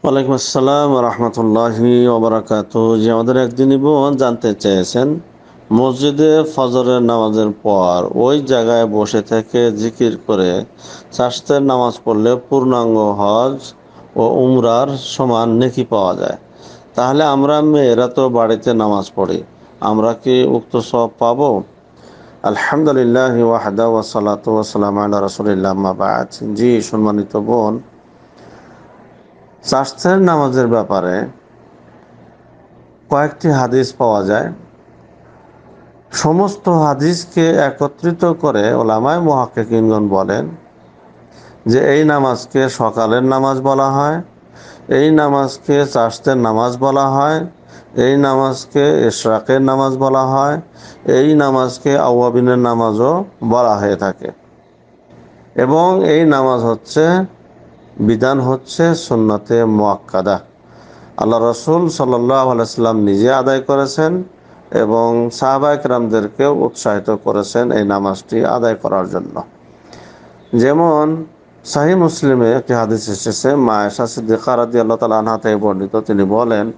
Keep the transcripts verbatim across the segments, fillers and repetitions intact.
ওয়ালাইকুম আসসালাম রহমতুল্লাহি ওবরাকাতুহু। যে আমাদের একদিন বোন জানতে চেয়েছেন, মসজিদে ফজরের নামাজের পর ওই জায়গায় বসে থেকে জিকির করে চাশতের নামাজ পড়লে পূর্ণাঙ্গ হজ ও উমরার সমান নেকি পাওয়া যায়। তাহলে আমরা মেয়েরা তো বাড়িতে নামাজ পড়ি, আমরা কি উক্ত সওয়াব পাবো? আলহামদুলিল্লাহ ওয়াহদা ওয়াসসালাতু ওয়াসসালামু আলা রাসূলিল্লাহ, আম্মা বা'দ। জি সম্মানিত বোন, চাশতের নামাজের ব্যাপারে কয়েকটি হাদিস পাওয়া যায়। সমস্ত হাদিসকে একত্রিত করে ওলামায়ে মুহাক্কিকিনগণ বলেন যে এই নামাজকে সকালের নামাজ বলা হয়, এই নামাজকে চাশতের নামাজ বলা হয়, এই নামাজকে ইশরাকের নামাজ বলা হয়, এই নামাজকে আওয়াবিনের নামাজও বলা হয়ে থাকে। এবং এই নামাজ হচ্ছে বিধান হচ্ছে সুন্নতে মুআক্কাদা। আল্লাহ রসুল সাল্লাল্লাহু আলাইহি সাল্লাম নিজে আদায় করেছেন এবং সাহাবায়ে কেরামদেরকেও উৎসাহিত করেছেন এই নামাজটি আদায় করার জন্য। যেমন সহিহ মুসলিমে একটি হাদিস এসেছে, মা আয়েশা সিদ্দিকা রাদিয়াল্লাহু তাআলা আনহা থেকে বর্ণিত। তিনি বলেন,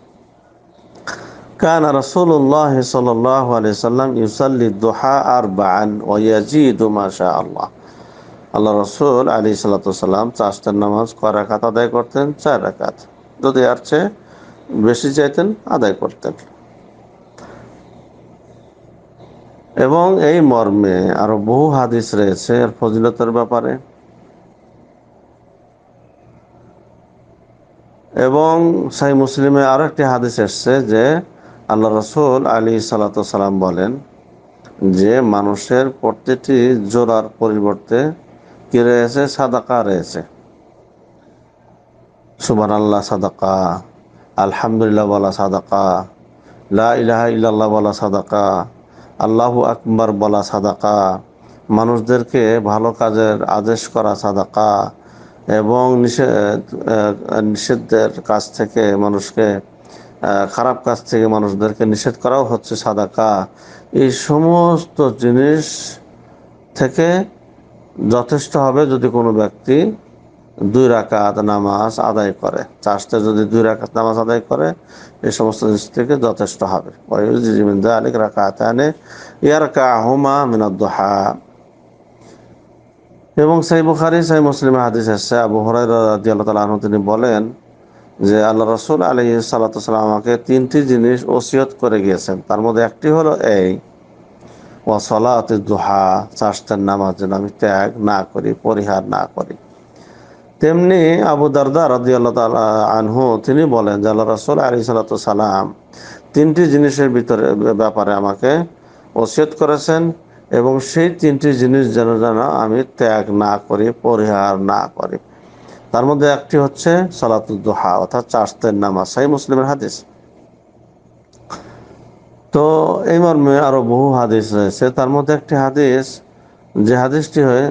কানা রাসূলুল্লাহ সাল্লাল্লাহু আলাইহি সাল্লাম ইউসাল্লি দুহা আরবাআন ওয়া ইয়াজিদু মা শা আল্লাহ। আল্লাহ রসুল আলাইহিস সালাতু ওয়াস সালাম চাশতের নামাজ কয় রাকাত আদায় করতেন? চার রাকাত। যদি আর চেয়ে বেশি চাইতেন আদায় করতেন। এবং এই মর্মে আরো বহু হাদিস রয়েছে এর ফজিলতের ব্যাপারে। এবং সহিহ মুসলিমে আরো একটি হাদিস এসছে যে আল্লাহ রসুল আলাইহিস সালাতু ওয়াস সালাম বলেন যে মানুষের প্রতিটি জোড়ার পরিবর্তে কি রয়েছে? সাদাকা রয়েছে। সুবহানাল্লাহ সাদাকা, আলহামদুলিল্লাহ বলা সাদাকা, লা ইলাহা ইল্লাল্লাহ বলা সাদাকা, আল্লাহু আকবার বলা সাদাকা, মানুষদেরকে ভালো কাজের আদেশ করা সাদাকা, এবং নিষেধ নিষেধের কাছ থেকে মানুষকে, খারাপ কাজ থেকে মানুষদেরকে নিষেধ করাও হচ্ছে সাদাকা। এই সমস্ত জিনিস থেকে যথেষ্ট হবে যদি কোনো ব্যক্তি দুই রাকাত নামাজ আদায় করে। চাষতে যদি দুই রাকাত নামাজ আদায় করে, এই সমস্ত জিনিস থেকে যথেষ্ট হবে। এবং সহিহ বুখারী সহিহ মুসলিমে হাদিস আছে, আবু হুরায়রা রাদিয়াল্লাহু তাআলা আনহু তিনি বলেন যে আল্লাহ রাসূল আলাইহিস সালাতু ওয়াস সালাম আমাকে তিনটি জিনিস ওসিয়ত করে গিয়েছেন। তার মধ্যে একটি হলো এই, ওয়া সালাতুদ দুহা, চাষতের নামাজ যেন আমি ত্যাগ না করি, পরিহার না করি। তেমনি আবু দারদা রাদিয়াল্লাহু তাআলা আনহু তিনি বলেন যে আল্লাহ রাসূল আলাইহিস সালাতু ওয়াস সালাম তিনটি জিনিসের ভিতরে ব্যাপারে আমাকে ওসিয়ত করেছেন এবং সেই তিনটি জিনিস যেন যেন আমি ত্যাগ না করি, পরিহার না করি। তার মধ্যে একটি হচ্ছে সালাতুদ দুহা অর্থাৎ চাশতের নামাজ। সহিহ মুসলিমের হাদিস। তো এই মর্মে আরো বহু হাদিস রয়েছে। তার মধ্যে একটি হাদিস, যে হাদিসটি হয়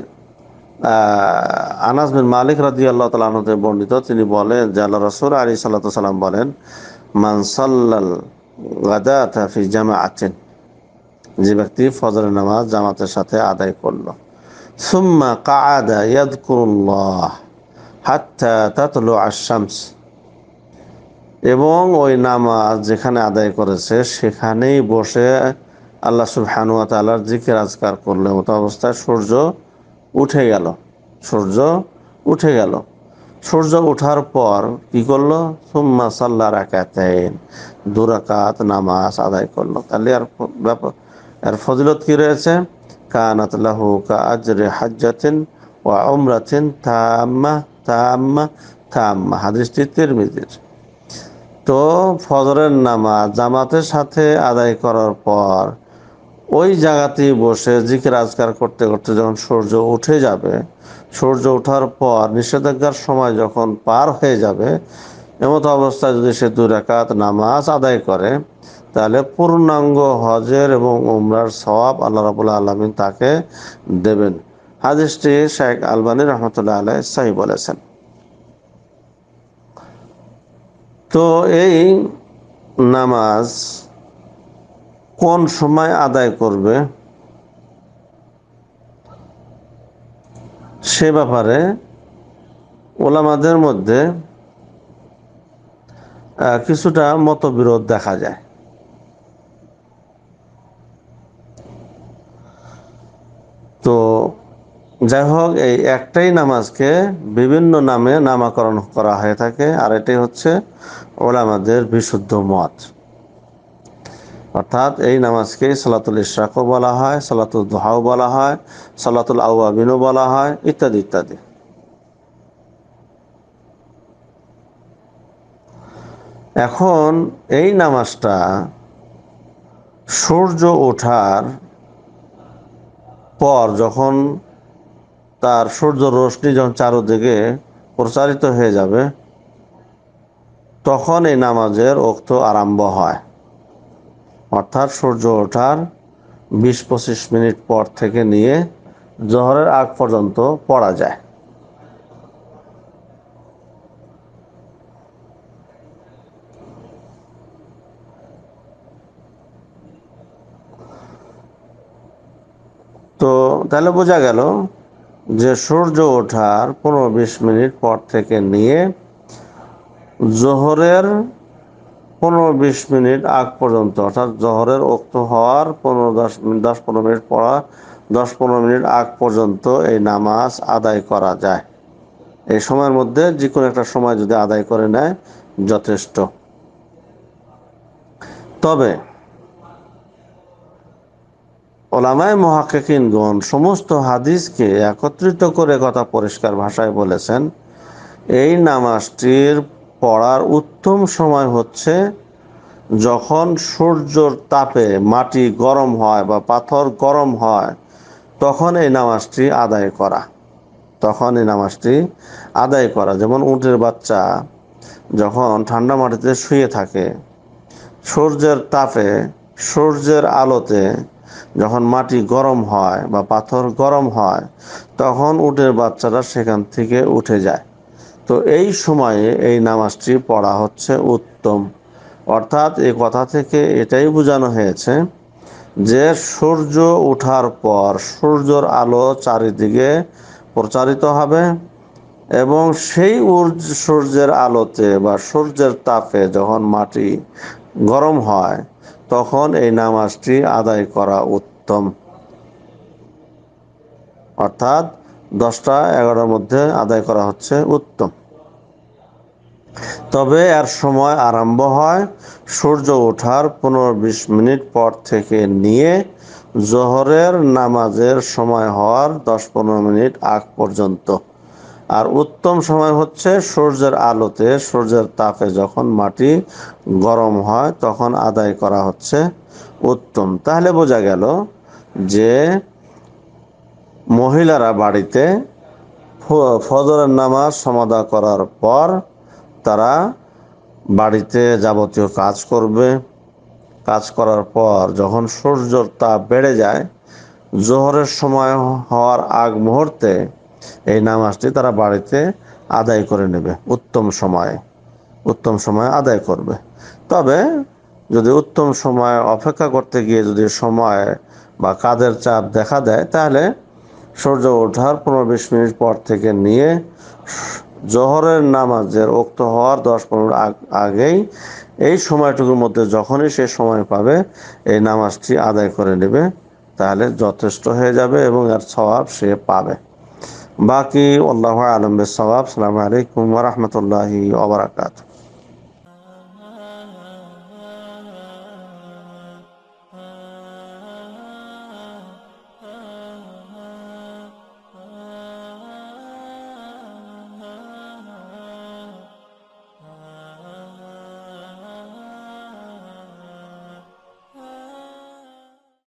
আনাস বিন মালিক রাদিয়াল্লাহু তাআলা আনহু থেকে বর্ণিত। তিনি বলেন যে আল্লাহ রাসূল আলাইহিস সালাতু ওয়াস সালাম বলেন, মান সাল্লাল গাদাতা ফি জামাআতিন, যে ব্যক্তি ফজরের নামাজ জামাতের সাথে আদায় করলো, সুম্মা কাআদা ইয়াযকুরুল্লাহ হাত্তা তাতলু আশ-শামস, এবং ওই নামাজ যেখানে আদায় করেছে সেখানেই বসে আল্লাহ সুবহানাহু ওয়া তাআলার জিকির আজকার করলে মতো অবস্থায় সূর্য উঠে গেল। সূর্য উঠে গেল সূর্য ওঠার পর কি করলো? সুম্মা সাল্লা রাকাতাইন, দু রাকাত নামাজ আদায় করলো। তাহলে আর ব্যাপার, এর ফজিলত কি রয়েছে? কানাত লাহু কাআজরি হাজ্জাতিন ওয়া উমরাতিন তাম্মা তাম্মা তাম্মা। হাদিসটি তিরমিজির। তো ফজরের নামাজ জামাতের সাথে আদায় করার পর ওই জায়গাতেই বসে জিকির আজকার করতে করতে যখন সূর্য উঠে যাবে, সূর্য ওঠার পর নিষেধাজ্ঞার সময় যখন পার হয়ে যাবে, এমত অবস্থায় যদি সে দুই রাকাত নামাজ আদায় করে, তাহলে পূর্ণাঙ্গ হজের এবং উমরার সওয়াব আল্লাহ রাব্বুল আলামিন তাকে দেবেন। হাদিসটি শেখ আলবানী রহমতুল্লাহ আলাইহি সহিহ বলেছেন। তো এই নামাজ কোন সময় আদায় করবে সে ব্যাপারে ওলামাদের মধ্যে আহ, কিছুটা মতবিরোধ দেখা যায়। তো যাই হোক, এই একটাই নামাজকে বিভিন্ন নামে নামকরণ করা হয়ে থাকে, আর এটাই হচ্ছে ওলামাদের বিশুদ্ধ মত। অর্থাৎ এই নামাজকে সালাতুল ইশরাকও বলা হয়, সালাতুল দুহাও বলা হয়, সালাতুল আওয়াবিনও বলা হয়, ইত্যাদি ইত্যাদি। এখন এই নামাজটা সূর্য ওঠার পর, যখন তার সূর্য রশ্মি যখন চারদিকে প্রচারিত হয়ে যাবে, তখন এই নামাজের ওক্ত আরম্ভ হয়। অর্থাৎ সূর্য ওঠার বিশ পঁচিশ মিনিট পর থেকে নিয়ে জোহরের আগ পর্যন্ত পড়া যায়। তো তাহলে বোঝা গেল যে সূর্য ওঠার পনেরো বিশ মিনিট পর থেকে নিয়ে জোহরের পনেরো বিশ মিনিট আগ পর্যন্ত, অর্থাৎ জোহরের ওক্ত হওয়ার পনেরো দশ মিনিট দশ পনেরো মিনিট পড়া দশ পনেরো মিনিট আগ পর্যন্ত এই নামাজ আদায় করা যায়। এই সময়ের মধ্যে যে কোনো একটা সময় যদি আদায় করে নেয় যথেষ্ট। তবে ওলামায়ে মুহাক্কিকিনগণ সমস্ত হাদিসকে একত্রিত করে কথা পরিষ্কার ভাষায় বলেছেন, এই নামাজটির পড়ার উত্তম সময় হচ্ছে যখন সূর্যর তাপে মাটি গরম হয় বা পাথর গরম হয়, তখন এই নামাজটি আদায় করা তখন এই নামাজটি আদায় করা যেমন উটের বাচ্চা যখন ঠান্ডা মাটিতে শুয়ে থাকে, সূর্যের তাপে সূর্যের আলোতে যখন মাটি গরম হয় বা পাথর গরম হয়, তখন উটের বাচ্চারা সেখান থেকে উঠে যায়। তো এই সময়ে এই নামাজটি পড়া হচ্ছে উত্তম। অর্থাৎ এই কথা থেকে এটাই বোঝানো হয়েছে যে সূর্য ওঠার পর সূর্যের আলো চারিদিকে প্রচারিত হবে, এবং সেই সূর্যের আলোতে বা সূর্যের তাপে যখন মাটি গরম হয়, তখন এই নামাজটি আদায় করা উত্তম। অর্থাৎ দশটা এগারোটার মধ্যে আদায় করা হচ্ছে উত্তম। তবে এর সময় আরম্ভ হয় সূর্য ওঠার পনেরো বিশ মিনিট পর থেকে নিয়ে জোহরের নামাজের সময় হওয়ার দশ পনেরো মিনিট আগ পর্যন্ত। আর উত্তম সময় হচ্ছে সূর্যের আলোতে সূর্যের তাপে যখন মাটি গরম হয় তখন আদায় করা হচ্ছে উত্তম। তাহলে বোঝা গেল যে মহিলারা বাড়িতে ফজরের নামাজ সমাদা করার পর তারা বাড়িতে যাবতীয় কাজ করবে। কাজ করার পর যখন সূর্যের তাপ বেড়ে যায়, জোহরের সময় হওয়ার আগ মুহূর্তে এই নামাজটি তারা বাড়িতে আদায় করে নেবে, উত্তম সময়ে উত্তম সময়ে আদায় করবে। তবে যদি উত্তম সময় অপেক্ষা করতে গিয়ে যদি সময় বা কাজের চাপ দেখা দেয়, তাহলে সূর্য ওঠার পনেরো বিশ মিনিট পর থেকে নিয়ে জোহরের নামাজের ওক্ত হওয়ার দশ পনেরো আগেই এই সময়টুকুর মধ্যে যখনই সে সময় পাবে এই নামাজটি আদায় করে নেবে, তাহলে যথেষ্ট হয়ে যাবে এবং এর সওয়াব সে পাবে। বাকি আল্লাহু আ'লাম বিস-সাওয়াব। আসসালামু আলাইকুম ওয়া রাহমাতুল্লাহি ওয়া বারাকাতুহু।